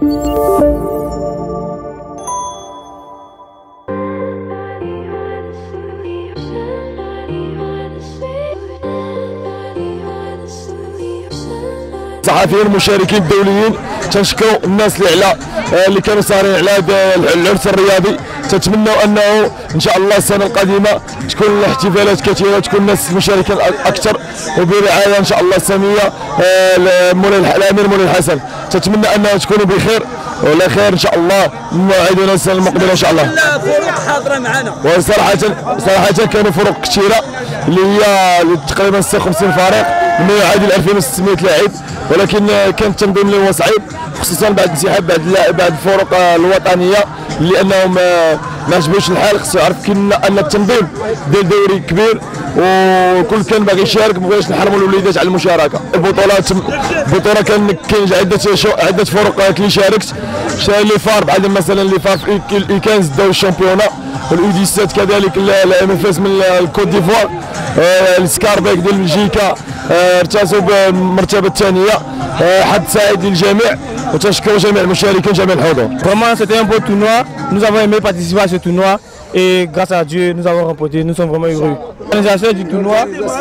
الصحفيين المشاركين الدوليين تنشكروا الناس اللي كانوا ساهرين على هذا العرس الرياضي. تتمنوا انه ان شاء الله السنه القادمه تكون الاحتفالات كثيره وتكون الناس مشاركين اكثر وبرعايه ان شاء الله ساميه الامير مولاي الحسن. تتمنى انه تكونوا بخير وعلى خير ان شاء الله. موعدنا السنه المقبله ان شاء الله. فروق حاضره معنا وصراحه كانوا فروق كثيره اللي هي تقريبا 56 فريق من يعادل 2600 لاعب، ولكن كان التنظيم اللي هو صعيب خصوصا بعد انسحاب بعد الفرق الوطنيه لانهم ما عجبوش الحال. خصو يعرف ان التنظيم ديال دوري كبير وكل كان باغي يشارك، ما بغيناش نحرموا الوليدات على المشاركه. البطوله كاين عده فرق اللي شاركت اللي فار بعد مثلا اللي فار في اي 15 داو الشامبيونا والاو 17 كذلك الام اف اس من الكوت ديفوار. السكاربيك ديال بلجيكا ارتزوا بالمرتبه الثانيه. حد سعيد للجميع وتشكر جميع المشاركين جميع الحضور. Vraiment c'était un beau tournoi, nous avons aimé participer à ce tournoi et grâce à Dieu nous avons remporté, nous sommes vraiment heureux. L'organisation du tournoi,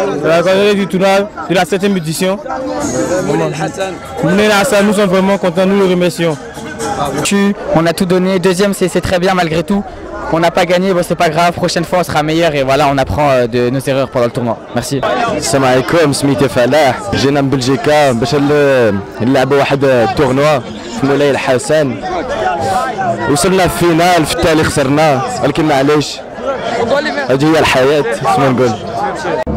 de la 7e édition, Moulay Hassan, nous sommes vraiment contents, nous le remercions. On a tout donné, deuxième c'est très bien malgré tout. On n'a pas gagné, bon, c'est pas grave, prochaine fois on sera meilleur et voilà on apprend de nos erreurs pendant le tournoi. Merci. السلام عليكم، سميتي فلاح، جينا من بلجيكا باش نلعبوا واحد التورنوا في مولاي الحسن. وصلنا في الفينال، في التالي خسرنا ولكن معليش هذه هي الحياة، شنو نقول.